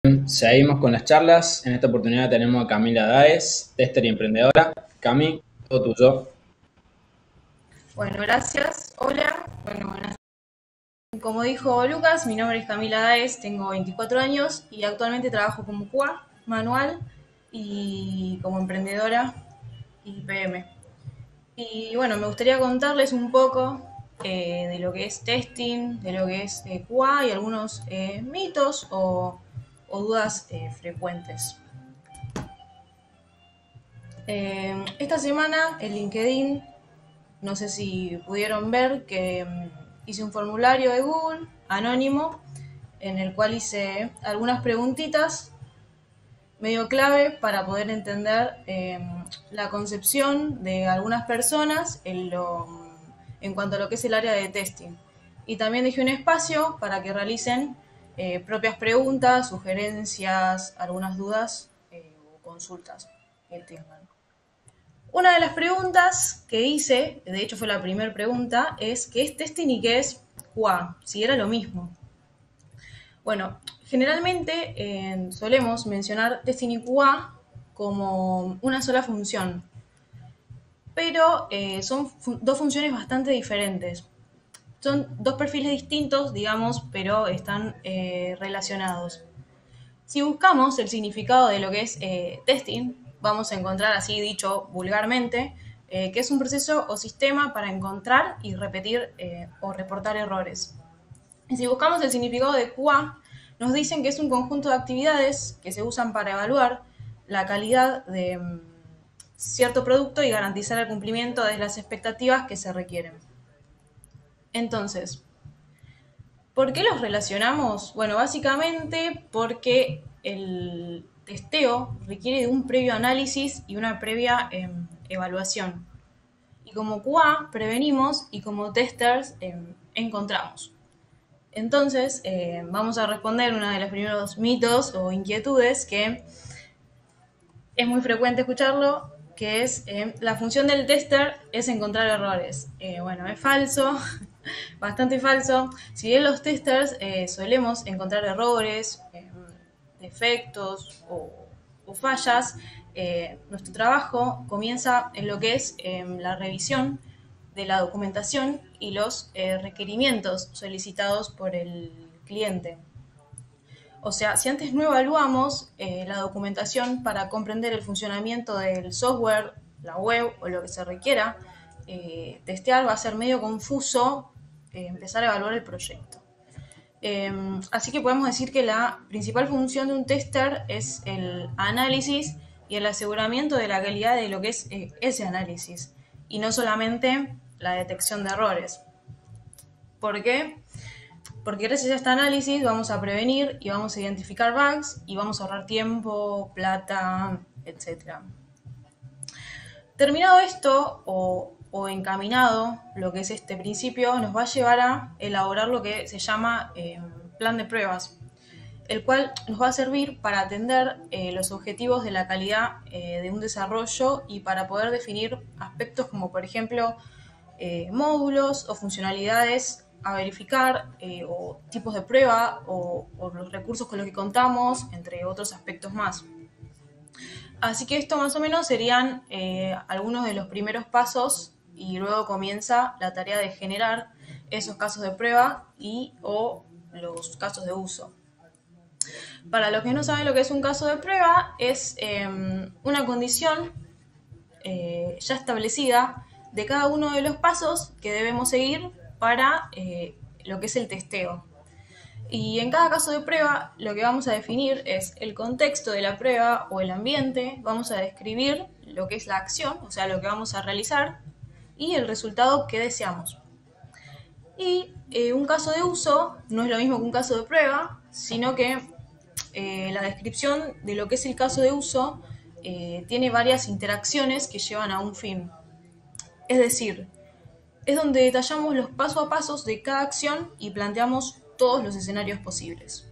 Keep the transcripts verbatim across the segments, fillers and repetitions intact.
Seguimos con las charlas. En esta oportunidad tenemos a Camila Daes, tester y emprendedora. Cami, todo tuyo. Bueno, gracias. Hola. Bueno, buenas. Como dijo Lucas, mi nombre es Camila Daes, tengo veinticuatro años y actualmente trabajo como Q A manual y como emprendedora y P M. Y bueno, me gustaría contarles un poco eh, de lo que es testing, de lo que es eh, Q A y algunos eh, mitos o, o dudas eh, frecuentes. Eh, esta semana en LinkedIn, no sé si pudieron ver que um, hice un formulario de Google anónimo en el cual hice algunas preguntitas medio clave para poder entender eh, la concepción de algunas personas en, lo, en cuanto a lo que es el área de testing. Y también dejé un espacio para que realicen eh, propias preguntas, sugerencias, algunas dudas eh, o consultas que tengan. Una de las preguntas que hice, de hecho fue la primera pregunta, es ¿qué es testing y qué es Q A? Si era lo mismo. Bueno, generalmente eh, solemos mencionar testing y Q A como una sola función, pero eh, son fu- dos funciones bastante diferentes. Son dos perfiles distintos, digamos, pero están eh, relacionados. Si buscamos el significado de lo que es eh, testing, vamos a encontrar, así dicho vulgarmente, eh, que es un proceso o sistema para encontrar y repetir eh, o reportar errores. Y si buscamos el significado de Q A, nos dicen que es un conjunto de actividades que se usan para evaluar la calidad de um, cierto producto y garantizar el cumplimiento de las expectativas que se requieren. Entonces, ¿por qué los relacionamos? Bueno, básicamente porque el testeo requiere de un previo análisis y una previa eh, evaluación. Y como Q A prevenimos y como testers eh, encontramos. Entonces, eh, vamos a responder uno de los primeros mitos o inquietudes que es muy frecuente escucharlo, que es eh, la función del tester es encontrar errores. Eh, bueno, es falso. Bastante falso. Si bien los testers eh, solemos encontrar errores, eh, defectos o, o fallas, eh, nuestro trabajo comienza en lo que es eh, la revisión de la documentación y los eh, requerimientos solicitados por el cliente. O sea, si antes no evaluamos eh, la documentación para comprender el funcionamiento del software, la web o lo que se requiera, eh, testear va a ser medio confuso eh, empezar a evaluar el proyecto. Eh, así que podemos decir que la principal función de un tester es el análisis y el aseguramiento de la calidad de lo que es eh, ese análisis y no solamente la detección de errores. ¿Por qué? Porque gracias a este análisis vamos a prevenir y vamos a identificar bugs y vamos a ahorrar tiempo, plata, etcétera. Terminado esto o, o encaminado lo que es este principio, nos va a llevar a elaborar lo que se llama eh, plan de pruebas, el cual nos va a servir para atender eh, los objetivos de la calidad eh, de un desarrollo y para poder definir aspectos como, por ejemplo, eh, módulos o funcionalidades a verificar eh, o tipos de prueba o, o los recursos con los que contamos, entre otros aspectos más. Así que esto más o menos serían eh, algunos de los primeros pasos y luego comienza la tarea de generar esos casos de prueba y o los casos de uso. Para los que no saben lo que es un caso de prueba, es eh, una condición eh, ya establecida de cada uno de los pasos que debemos seguir para eh, lo que es el testeo. Y en cada caso de prueba lo que vamos a definir es el contexto de la prueba o el ambiente, vamos a describir lo que es la acción, o sea, lo que vamos a realizar y el resultado que deseamos. Y eh, un caso de uso no es lo mismo que un caso de prueba, sino que eh, la descripción de lo que es el caso de uso eh, tiene varias interacciones que llevan a un fin. Es decir, es donde detallamos los paso a pasos de cada acción y planteamos todos los escenarios posibles.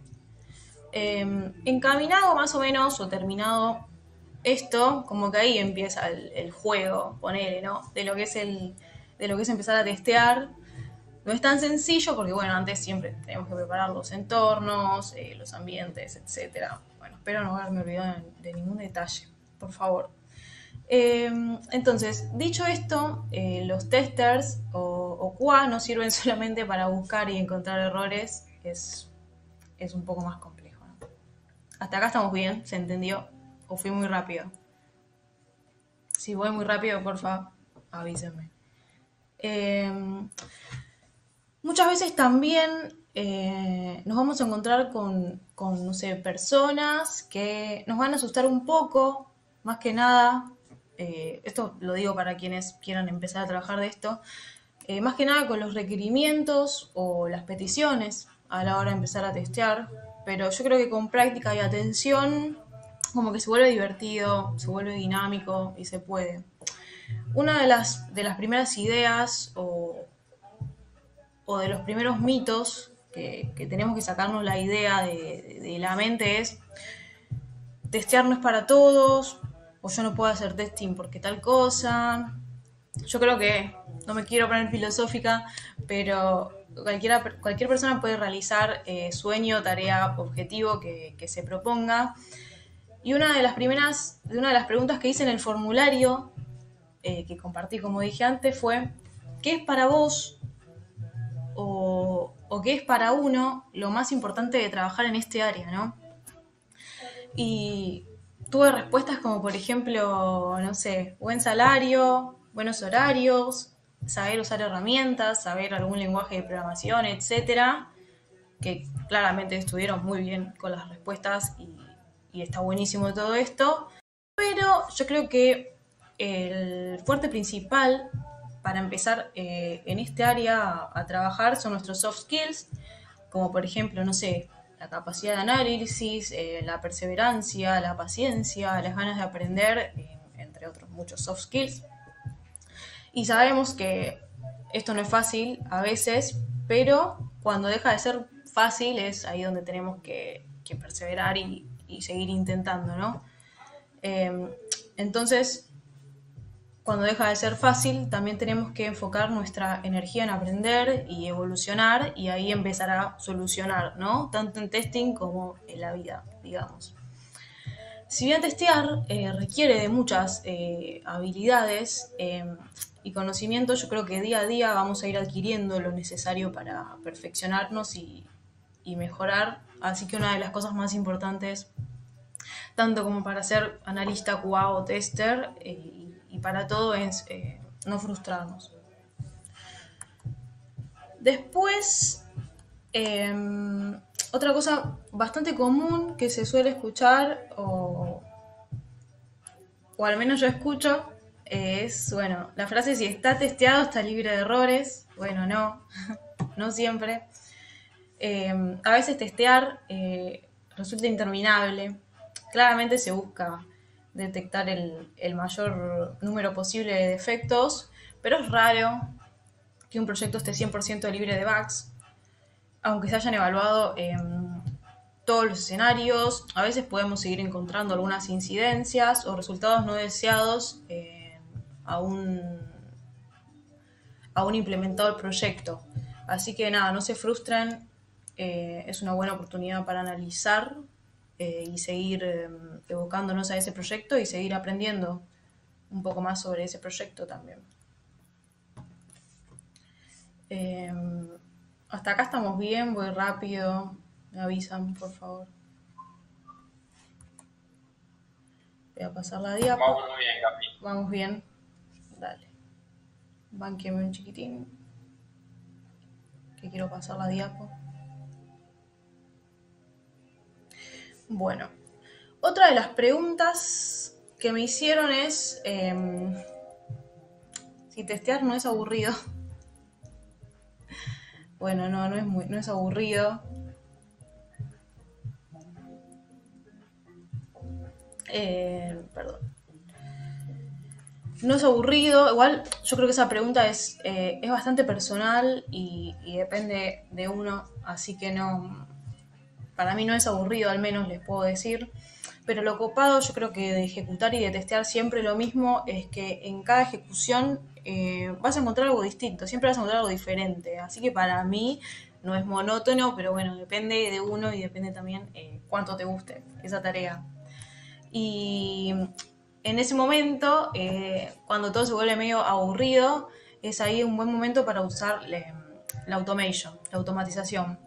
Eh, encaminado más o menos o terminado esto, como que ahí empieza el, el juego, ponele, ¿no? De lo que es el, de lo que es empezar a testear, No es tan sencillo porque, bueno, antes siempre tenemos que preparar los entornos, eh, los ambientes, etcétera. Bueno, espero no haberme olvidado de, de ningún detalle, por favor. Eh, entonces, dicho esto, eh, los testers o, o Q A no sirven solamente para buscar y encontrar errores, es, es un poco más complejo, ¿no? Hasta acá estamos bien, ¿se entendió? ¿O fui muy rápido? Si voy muy rápido, porfa, avísenme. Eh, muchas veces también eh, nos vamos a encontrar con, con, no sé, personas que nos van a asustar un poco, más que nada. Eh, esto lo digo para quienes quieran empezar a trabajar de esto, eh, más que nada con los requerimientos o las peticiones a la hora de empezar a testear, pero yo creo que con práctica y atención como que se vuelve divertido, se vuelve dinámico y se puede. Una de las, de las primeras ideas o, o de los primeros mitos que, que tenemos que sacarnos la idea de, de la mente es: testear no es para todos, o yo no puedo hacer testing porque tal cosa. Yo creo que, no me quiero poner filosófica, pero cualquiera, cualquier persona puede realizar eh, sueño, tarea, objetivo que, que se proponga. Y una de las primeras, de una de las preguntas que hice en el formulario, eh, que compartí como dije antes, fue: ¿qué es para vos o, o qué es para uno lo más importante de trabajar en este área, ¿no? Y tuve respuestas como, por ejemplo, no sé, buen salario, buenos horarios, saber usar herramientas, saber algún lenguaje de programación, etcétera, que claramente estuvieron muy bien con las respuestas y, y está buenísimo todo esto. Pero yo creo que el fuerte principal para empezar eh, en este área a, a trabajar son nuestros soft skills, como por ejemplo, no sé, la capacidad de análisis, eh, la perseverancia, la paciencia, las ganas de aprender, eh, entre otros muchos soft skills. Y sabemos que esto no es fácil a veces, pero cuando deja de ser fácil es ahí donde tenemos que, que perseverar y, y seguir intentando, ¿no? Eh, entonces, cuando deja de ser fácil, también tenemos que enfocar nuestra energía en aprender y evolucionar, y ahí empezar a solucionar, ¿no? Tanto en testing como en la vida, digamos. Si bien testear eh, requiere de muchas eh, habilidades eh, y conocimientos, yo creo que día a día vamos a ir adquiriendo lo necesario para perfeccionarnos y, y mejorar. Así que una de las cosas más importantes, tanto como para ser analista, Q A o tester, eh, y para todo, es eh, no frustrarnos. Después, eh, otra cosa bastante común que se suele escuchar, o, o al menos yo escucho, es, bueno, la frase: si está testeado está libre de errores. Bueno, no, no siempre. Eh, a veces testear eh, resulta interminable. Claramente se busca detectar el, el mayor número posible de defectos, pero es raro que un proyecto esté cien por ciento libre de bugs, aunque se hayan evaluado eh, todos los escenarios. A veces podemos seguir encontrando algunas incidencias o resultados no deseados eh, aún, aún implementado el proyecto. Así que nada, no se frustren, eh, es una buena oportunidad para analizar eh, y seguir eh, evocándonos a ese proyecto y seguir aprendiendo un poco más sobre ese proyecto también. Eh, hasta acá estamos bien, voy rápido, me avisan por favor. Voy a pasar la diapo. Vamos muy bien, Cami. Vamos bien, dale. Bánqueme un chiquitín, que quiero pasar la diapo. Bueno, otra de las preguntas que me hicieron es eh, si testear no es aburrido. Bueno, no, no es, muy, no es aburrido. Eh, perdón. No es aburrido. Igual yo creo que esa pregunta es, eh, es bastante personal y, y depende de uno, así que no... Para mí no es aburrido, al menos les puedo decir. Pero lo copado, yo creo que de ejecutar y de testear siempre lo mismo es que en cada ejecución eh, vas a encontrar algo distinto, siempre vas a encontrar algo diferente. Así que para mí no es monótono, pero bueno, depende de uno y depende también eh, cuánto te guste esa tarea. Y en ese momento, eh, cuando todo se vuelve medio aburrido, es ahí un buen momento para usar le, la automation, la automatización.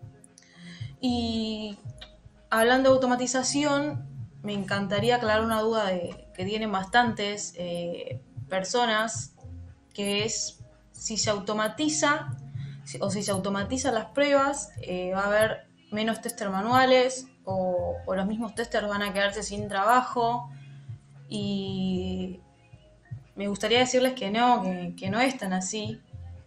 Y hablando de automatización, me encantaría aclarar una duda de, que tienen bastantes eh, personas, que es si se automatiza si, o si se automatizan las pruebas, eh, va a haber menos testers manuales o, o los mismos testers van a quedarse sin trabajo. Y me gustaría decirles que no, que, que no es tan así.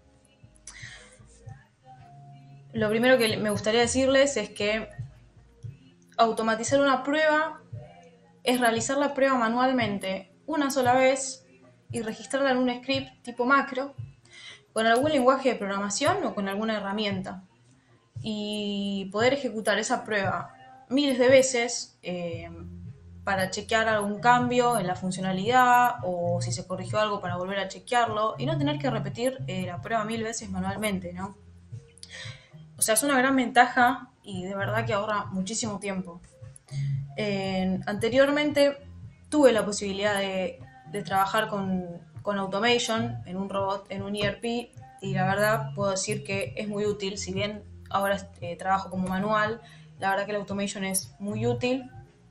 Lo primero que me gustaría decirles es que automatizar una prueba es realizar la prueba manualmente una sola vez y registrarla en un script tipo macro con algún lenguaje de programación o con alguna herramienta. Y poder ejecutar esa prueba miles de veces eh, para chequear algún cambio en la funcionalidad o si se corrigió algo para volver a chequearlo y no tener que repetir eh, la prueba mil veces manualmente, ¿no? O sea, es una gran ventaja y de verdad que ahorra muchísimo tiempo. Eh, anteriormente tuve la posibilidad de, de trabajar con, con automation en un robot, en un E R P, y la verdad puedo decir que es muy útil. Si bien ahora eh, trabajo como manual, la verdad que la automation es muy útil.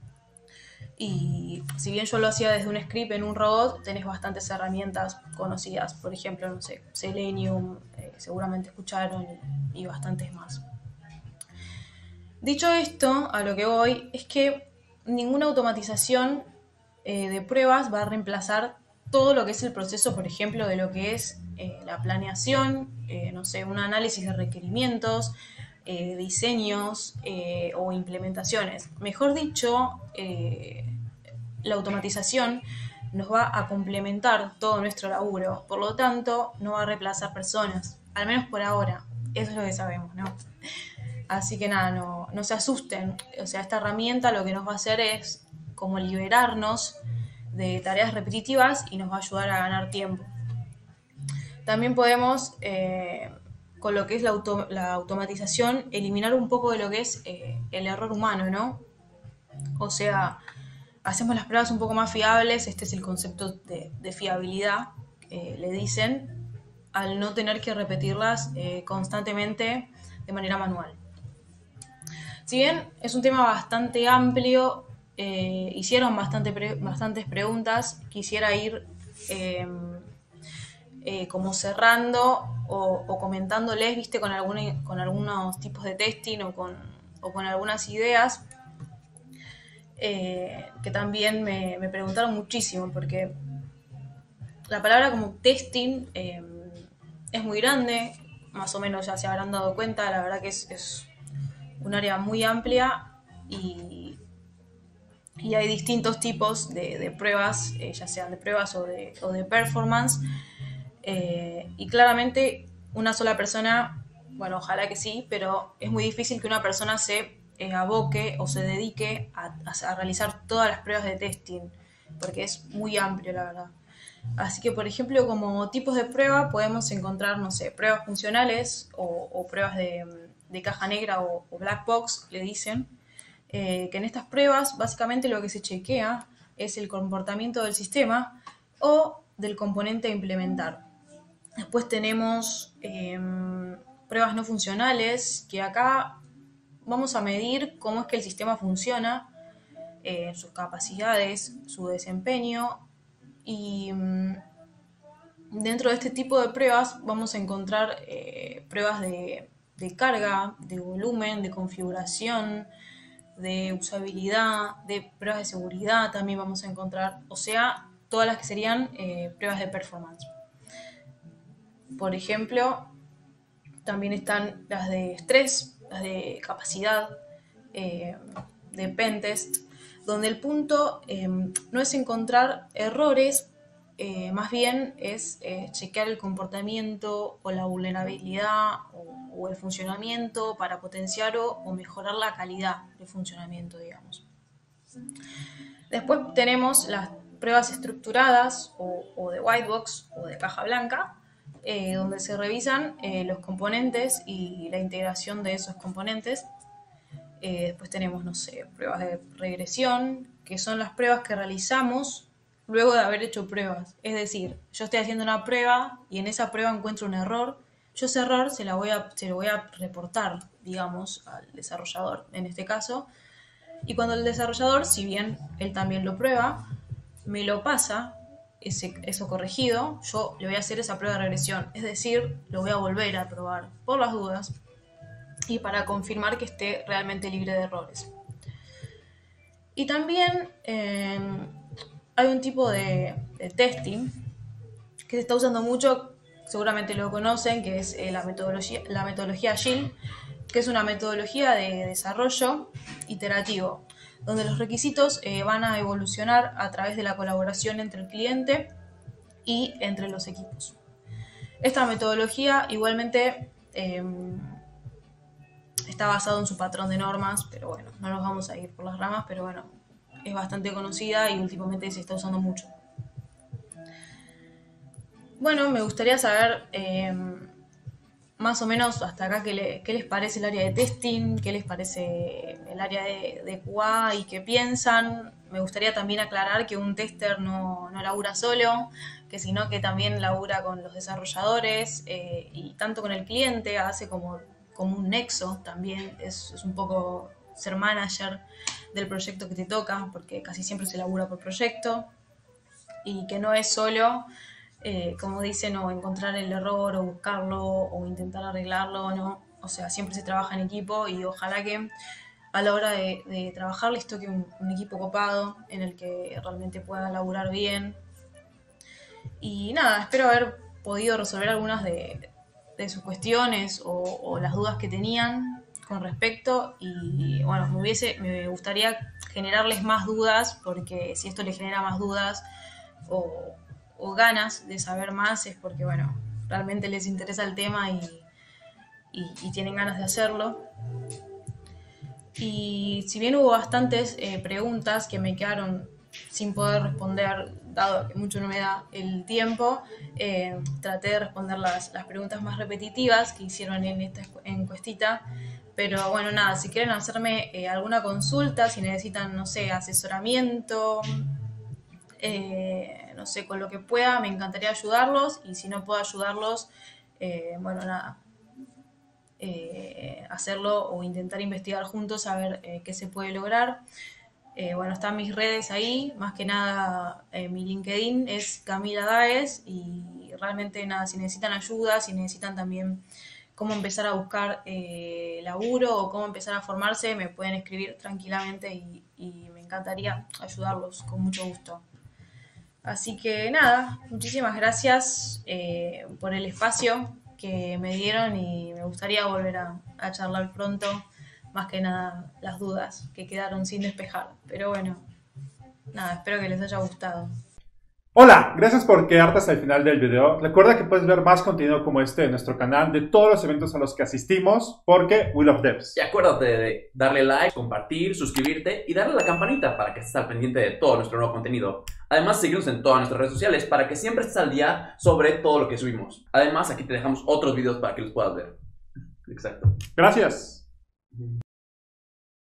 Y si bien yo lo hacía desde un script en un robot, tenés bastantes herramientas conocidas. Por ejemplo, no sé, Selenium, eh, seguramente escucharon, y, y bastantes más. Dicho esto, a lo que voy es que ninguna automatización eh, de pruebas va a reemplazar todo lo que es el proceso, por ejemplo, de lo que es eh, la planeación, eh, no sé, un análisis de requerimientos, eh, diseños eh, o implementaciones. Mejor dicho, eh, la automatización nos va a complementar todo nuestro laburo, por lo tanto, no va a reemplazar personas, al menos por ahora. Eso es lo que sabemos, ¿no? Así que nada, no, no se asusten. O sea, esta herramienta lo que nos va a hacer es como liberarnos de tareas repetitivas y nos va a ayudar a ganar tiempo. También podemos, eh, con lo que es la, auto, la automatización, eliminar un poco de lo que es eh, el error humano, ¿no? O sea, hacemos las pruebas un poco más fiables. Este es el concepto de, de fiabilidad, que le dicen, al no tener que repetirlas eh, constantemente de manera manual. Si bien es un tema bastante amplio, eh, hicieron bastante pre bastantes preguntas, quisiera ir eh, eh, como cerrando o, o comentándoles, viste, con, algún, con algunos tipos de testing o con, o con algunas ideas eh, que también me, me preguntaron muchísimo, porque la palabra como testing eh, es muy grande, más o menos ya se habrán dado cuenta, la verdad que es, es un área muy amplia y, y hay distintos tipos de, de pruebas, eh, ya sean de pruebas o de, o de performance, eh, y claramente una sola persona, bueno, ojalá que sí, pero es muy difícil que una persona se eh, aboque o se dedique a, a realizar todas las pruebas de testing, porque es muy amplio, la verdad. Así que, por ejemplo, como tipos de prueba podemos encontrar, no sé, pruebas funcionales o, o pruebas de, de caja negra o, o black box, le dicen, eh, que en estas pruebas básicamente lo que se chequea es el comportamiento del sistema o del componente a implementar. Después tenemos eh, pruebas no funcionales, que acá vamos a medir cómo es que el sistema funciona, eh, sus capacidades, su desempeño. Y um, dentro de este tipo de pruebas vamos a encontrar eh, pruebas de, de carga, de volumen, de configuración, de usabilidad, de pruebas de seguridad también vamos a encontrar, o sea, todas las que serían eh, pruebas de performance. Por ejemplo, también están las de estrés, las de capacidad, eh, de pentest, donde el punto eh, no es encontrar errores, eh, más bien es eh, chequear el comportamiento o la vulnerabilidad o, o el funcionamiento para potenciar o, o mejorar la calidad de funcionamiento, digamos. Después tenemos las pruebas estructuradas o, o de white box o de caja blanca, eh, donde se revisan eh, los componentes y la integración de esos componentes. Eh, después tenemos, no sé, pruebas de regresión, que son las pruebas que realizamos luego de haber hecho pruebas. Es decir, yo estoy haciendo una prueba y en esa prueba encuentro un error. Yo ese error se, la voy a, se lo voy a reportar, digamos, al desarrollador, en este caso. Y cuando el desarrollador, si bien él también lo prueba, me lo pasa, ese, eso corregido, yo le voy a hacer esa prueba de regresión. Es decir, lo voy a volver a probar por las dudas y para confirmar que esté realmente libre de errores. Y también eh, hay un tipo de, de testing que se está usando mucho, seguramente lo conocen, que es eh, la metodología, la metodología Agile, que es una metodología de desarrollo iterativo, donde los requisitos eh, van a evolucionar a través de la colaboración entre el cliente y entre los equipos. Esta metodología igualmente eh, está basada en su patrón de normas, pero bueno, no nos vamos a ir por las ramas, pero bueno, es bastante conocida y últimamente se está usando mucho. Bueno, me gustaría saber eh, más o menos hasta acá qué, le, qué les parece el área de testing, qué les parece el área de, de Q A y qué piensan. Me gustaría también aclarar que un tester no, no labura solo, que sino que también labura con los desarrolladores eh, y tanto con el cliente, hace como, como un nexo también, es, es un poco ser manager del proyecto que te toca, porque casi siempre se labura por proyecto y que no es solo... Eh, como dicen, o encontrar el error, o buscarlo, o intentar arreglarlo, ¿no? O sea, siempre se trabaja en equipo y ojalá que a la hora de, de trabajar les toque un, un equipo copado en el que realmente puedan laburar bien. Y nada, espero haber podido resolver algunas de, de sus cuestiones o, o las dudas que tenían con respecto y bueno, me, hubiese, me gustaría generarles más dudas porque si esto les genera más dudas o o ganas de saber más es porque, bueno, realmente les interesa el tema y, y, y tienen ganas de hacerlo. Y si bien hubo bastantes eh, preguntas que me quedaron sin poder responder, dado que mucho no me da el tiempo, eh, traté de responder las, las preguntas más repetitivas que hicieron en esta encuestita. Pero bueno, nada, si quieren hacerme eh, alguna consulta, si necesitan, no sé, asesoramiento... Eh, no sé, con lo que pueda, me encantaría ayudarlos y si no puedo ayudarlos, eh, bueno, nada, eh, hacerlo o intentar investigar juntos a ver eh, qué se puede lograr. Eh, bueno, están mis redes ahí, más que nada eh, mi LinkedIn es Camila Daes y realmente nada, si necesitan ayuda, si necesitan también cómo empezar a buscar eh, laburo o cómo empezar a formarse, me pueden escribir tranquilamente y, y me encantaría ayudarlos con mucho gusto. Así que nada, muchísimas gracias eh, por el espacio que me dieron y me gustaría volver a, a charlar pronto, más que nada las dudas que quedaron sin despejar. Pero bueno, nada, espero que les haya gustado. Hola, gracias por quedarte hasta el final del video. Recuerda que puedes ver más contenido como este en nuestro canal de todos los eventos a los que asistimos porque we love devs. Y acuérdate de darle like, compartir, suscribirte y darle a la campanita para que estés al pendiente de todo nuestro nuevo contenido. Además, seguirnos en todas nuestras redes sociales para que siempre estés al día sobre todo lo que subimos. Además, aquí te dejamos otros videos para que los puedas ver. Exacto. Gracias.